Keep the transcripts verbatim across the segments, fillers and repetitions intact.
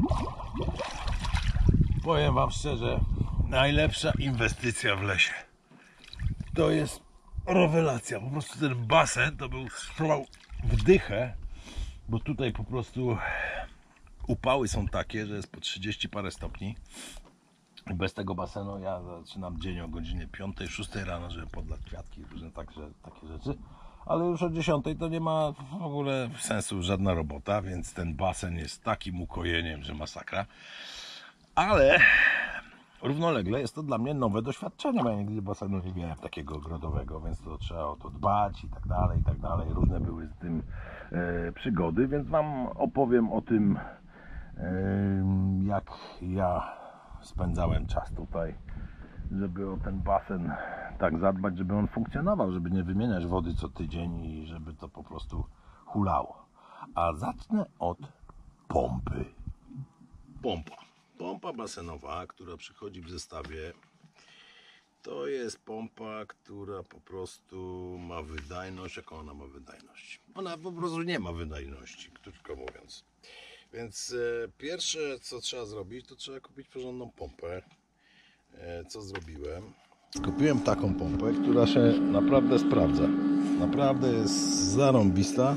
Powiem wam szczerze, najlepsza inwestycja w lesie to jest rewelacja. Po prostu ten basen to był strzał w dychę, bo tutaj po prostu upały są takie, że jest po trzydzieści parę stopni. Bez tego basenu ja zaczynam dzień o godzinie piątej, szóstej rano, żeby podlać kwiatki, różne także, takie rzeczy. Ale już o dziesiątej to nie ma w ogóle sensu żadna robota, więc ten basen jest takim ukojeniem, że masakra. Ale równolegle jest to dla mnie nowe doświadczenie, bo ja nigdy basenu nie miałem takiego ogrodowego, więc to trzeba o to dbać i tak dalej, i tak dalej. Różne były z tym e, przygody, więc wam opowiem o tym, e, jak ja spędzałem czas tutaj, żeby o ten basen tak zadbać, żeby on funkcjonował, żeby nie wymieniać wody co tydzień i żeby to po prostu hulało. A zacznę od pompy. Pompa. Pompa basenowa, która przychodzi w zestawie, to jest pompa, która po prostu ma wydajność. Jaką ona ma wydajność? Ona po prostu nie ma wydajności, krótko mówiąc. Więc e, pierwsze co trzeba zrobić, to trzeba kupić porządną pompę. E, co zrobiłem? Kupiłem taką pompę, która się naprawdę sprawdza. Naprawdę jest zarąbista.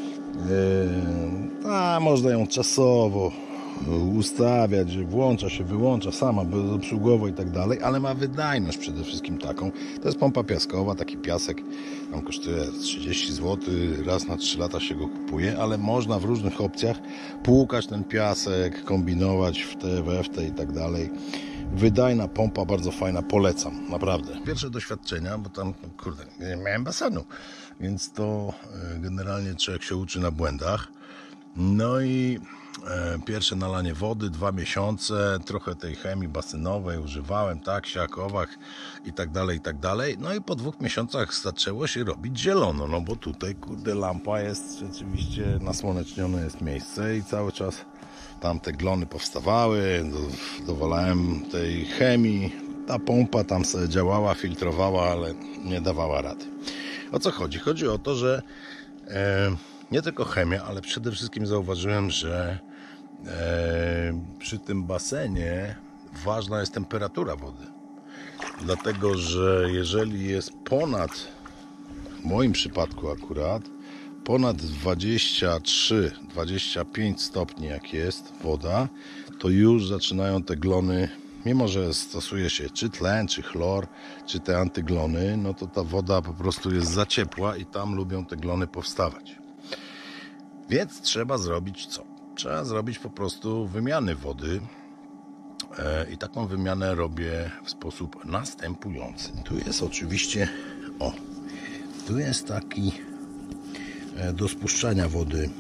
E, a można ją czasowo ustawiać, że włącza się, wyłącza sama, bezobsługowo i tak dalej, ale ma wydajność przede wszystkim taką. To jest pompa piaskowa, taki piasek, tam kosztuje trzydzieści złotych, raz na trzy lata się go kupuje, ale można w różnych opcjach płukać ten piasek, kombinować w te, we w te i tak dalej. Wydajna pompa, bardzo fajna, polecam, naprawdę. Pierwsze doświadczenia, bo tam, kurde, nie miałem basenu, więc to generalnie człowiek się uczy na błędach. No i pierwsze nalanie wody, dwa miesiące, trochę tej chemii basenowej używałem, tak, siak, owak i tak dalej, i tak dalej. No i po dwóch miesiącach zaczęło się robić zielono, no bo tutaj, kurde, lampa jest rzeczywiście, nasłonecznione jest miejsce i cały czas tam te glony powstawały, do, dowalałem tej chemii, ta pompa tam sobie działała, filtrowała, ale nie dawała rady. O co chodzi? Chodzi o to, że e, nie tylko chemia, ale przede wszystkim zauważyłem, że e, przy tym basenie ważna jest temperatura wody. Dlatego, że jeżeli jest ponad, w moim przypadku akurat, ponad dwadzieścia trzy dwadzieścia pięć stopni jak jest woda, to już zaczynają te glony, mimo że stosuje się czy tlen, czy chlor, czy te antyglony, no to ta woda po prostu jest za ciepła i tam lubią te glony powstawać. Więc trzeba zrobić co? Trzeba zrobić po prostu wymiany wody i taką wymianę robię w sposób następujący. Tu jest oczywiście, o, tu jest taki do spuszczania wody.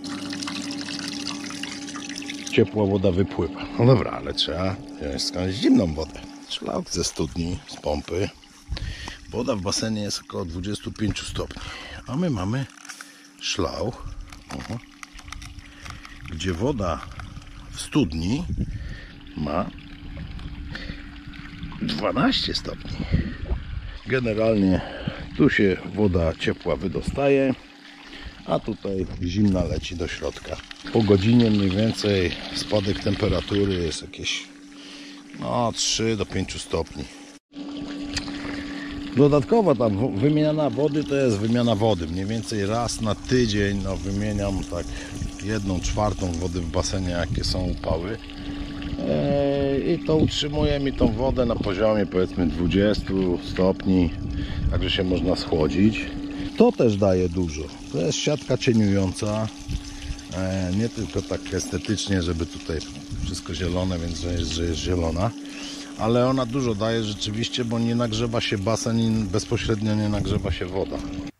Ciepła woda wypływa. No dobra, ale trzeba wziąć skądś zimną wodę. Szlak ze studni, z pompy. Woda w basenie jest około dwadzieścia pięć stopni. A my mamy szlauch, uh, gdzie woda w studni ma dwanaście stopni. Generalnie tu się woda ciepła wydostaje, a tutaj zimna leci do środka. Po godzinie mniej więcej spadek temperatury jest jakieś no, trzy do pięciu stopni. Dodatkowo ta wymiana wody to jest wymiana wody. Mniej więcej raz na tydzień no, wymieniam tak jedną czwartą wody w basenie, jakie są upały. I to utrzymuje mi tą wodę na poziomie powiedzmy dwudziestu stopni, także się można schłodzić. To też daje dużo. To jest siatka cieniująca, nie tylko tak estetycznie, żeby tutaj wszystko zielone, więc że jest, że jest zielona, ale ona dużo daje rzeczywiście, bo nie nagrzewa się basen i bezpośrednio nie nagrzewa się woda.